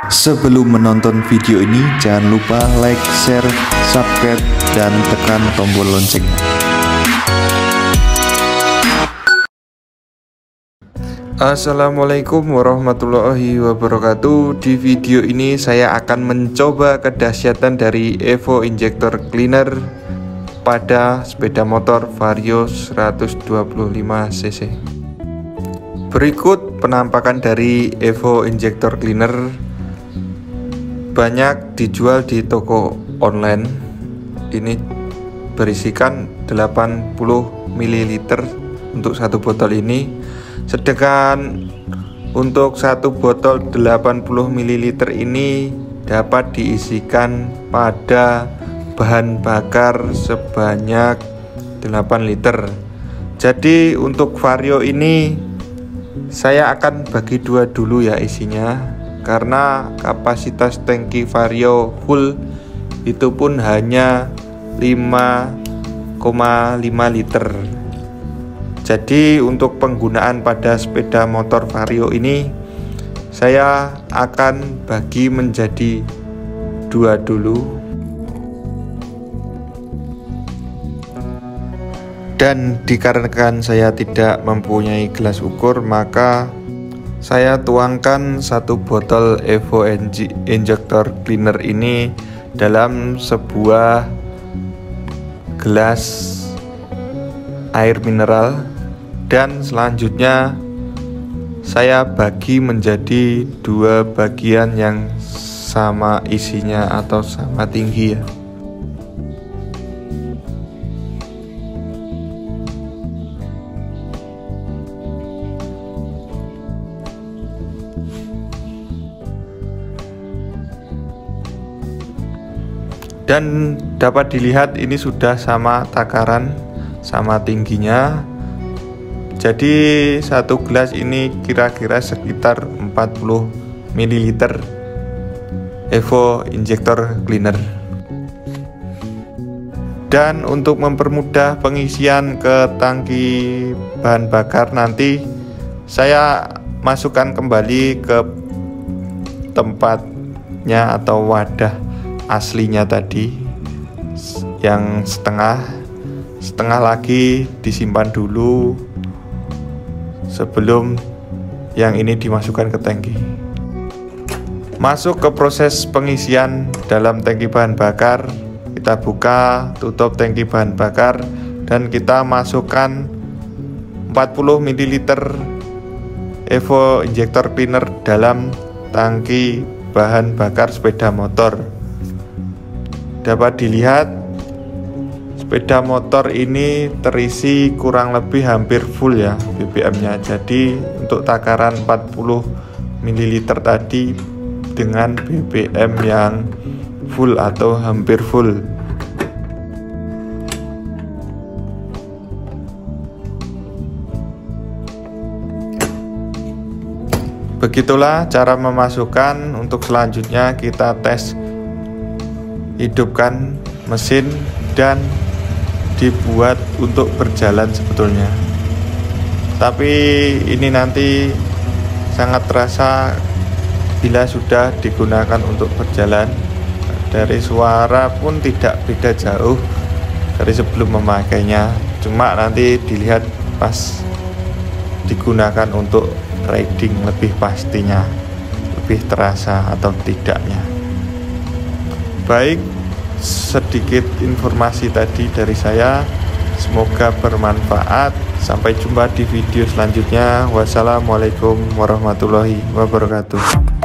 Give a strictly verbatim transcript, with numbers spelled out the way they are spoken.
Sebelum menonton video ini, jangan lupa like, share, subscribe, dan tekan tombol lonceng. Assalamualaikum warahmatullahi wabarakatuh. Di video ini saya akan mencoba kedahsyatan dari Evo Injector Cleaner pada sepeda motor Vario seratus dua puluh lima cc. Berikut penampakan dari Evo Injector Cleaner. Banyak dijual di toko online. Ini berisikan delapan puluh mililiter untuk satu botol ini. Sedangkan untuk satu botol delapan puluh mililiter ini dapat diisikan pada bahan bakar sebanyak delapan liter. Jadi untuk Vario ini saya akan bagi dua dulu ya isinya, karena kapasitas tangki Vario full itu pun hanya lima koma lima liter. Jadi untuk penggunaan pada sepeda motor Vario ini saya akan bagi menjadi dua dulu. Dan dikarenakan saya tidak mempunyai gelas ukur, maka saya tuangkan satu botol Evo Injector Cleaner ini dalam sebuah gelas air mineral. Dan selanjutnya saya bagi menjadi dua bagian yang sama isinya atau sama tinggi ya. Dan dapat dilihat ini sudah sama takaran, sama tingginya. Jadi satu gelas ini kira-kira sekitar empat puluh mililiter Evo Injector Cleaner. Dan untuk mempermudah pengisian ke tangki bahan bakar, nanti saya masukkan kembali ke tempatnya atau wadah aslinya tadi, yang setengah setengah lagi disimpan dulu sebelum yang ini dimasukkan ke tangki. Masuk ke proses pengisian dalam tangki bahan bakar. Kita buka tutup tangki bahan bakar dan kita masukkan empat puluh mililiter Evo Injector Cleaner dalam tangki bahan bakar sepeda motor. Dapat dilihat sepeda motor ini terisi kurang lebih hampir full ya B B M-nya. Jadi untuk takaran empat puluh mililiter tadi dengan B B M yang full atau hampir full. Begitulah cara memasukkan. Untuk selanjutnya kita tes, hidupkan mesin dan dibuat untuk berjalan sebetulnya. Tapi ini nanti sangat terasa bila sudah digunakan untuk berjalan. Dari suara pun tidak beda jauh dari sebelum memakainya. Cuma nanti dilihat pas digunakan untuk riding lebih pastinya, lebih terasa atau tidaknya. Baik, sedikit informasi tadi dari saya, semoga bermanfaat. Sampai jumpa di video selanjutnya. Wassalamualaikum warahmatullahi wabarakatuh.